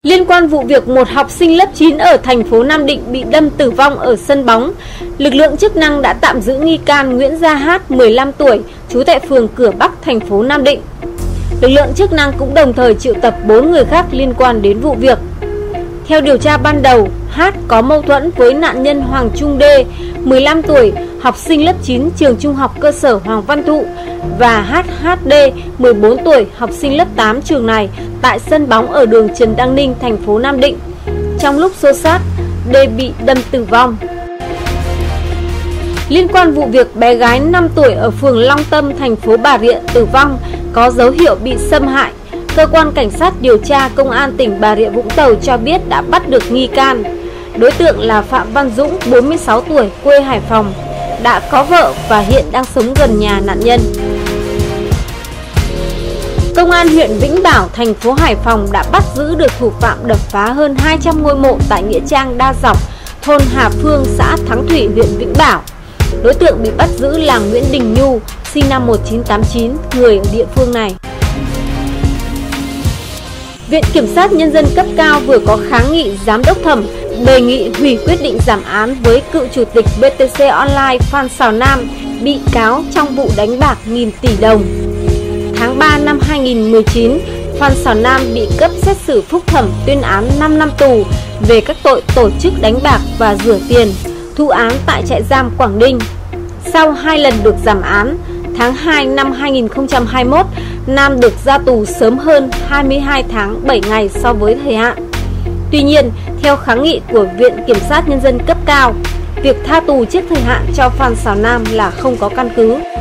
Liên quan vụ việc một học sinh lớp 9 ở thành phố Nam Định bị đâm tử vong ở sân bóng, lực lượng chức năng đã tạm giữ nghi can Nguyễn Gia Hát, 15 tuổi, trú tại phường Cửa Bắc, thành phố Nam Định. Lực lượng chức năng cũng đồng thời triệu tập 4 người khác liên quan đến vụ việc. Theo điều tra ban đầu, Hát có mâu thuẫn với nạn nhân Hoàng Trung Đê, 15 tuổi, học sinh lớp 9 trường trung học cơ sở Hoàng Văn Thụ, và HHD, 14 tuổi, học sinh lớp 8 trường này tại sân bóng ở đường Trần Đăng Ninh, thành phố Nam Định. Trong lúc xô xát, Đê bị đâm tử vong. Liên quan vụ việc bé gái 5 tuổi ở phường Long Tâm, thành phố Bà Rịa tử vong có dấu hiệu bị xâm hại, cơ quan cảnh sát điều tra công an tỉnh Bà Rịa Vũng Tàu cho biết đã bắt được nghi can. Đối tượng là Phạm Văn Dũng, 46 tuổi, quê Hải Phòng, đã có vợ và hiện đang sống gần nhà nạn nhân. Công an huyện Vĩnh Bảo, thành phố Hải Phòng đã bắt giữ được thủ phạm đập phá hơn 200 ngôi mộ tại nghĩa trang Đa Dọc, thôn Hà Phương, xã Thắng Thủy, huyện Vĩnh Bảo. Đối tượng bị bắt giữ là Nguyễn Đình Nhu, sinh năm 1989, người ở địa phương này. Viện Kiểm sát Nhân dân cấp cao vừa có kháng nghị giám đốc thẩm đề nghị hủy quyết định giảm án với cựu chủ tịch BTC Online Phan Xào Nam, bị cáo trong vụ đánh bạc nghìn tỷ đồng. Tháng 3 năm 2019, Phan Xào Nam bị cấp xét xử phúc thẩm tuyên án 5 năm tù về các tội tổ chức đánh bạc và rửa tiền, thụ án tại trại giam Quảng Ninh. Sau 2 lần được giảm án, tháng 2 năm 2021, Nam được ra tù sớm hơn 22 tháng 7 ngày so với thời hạn. Tuy nhiên, theo kháng nghị của Viện Kiểm sát Nhân dân cấp cao, việc tha tù trước thời hạn cho Phan Xào Nam là không có căn cứ.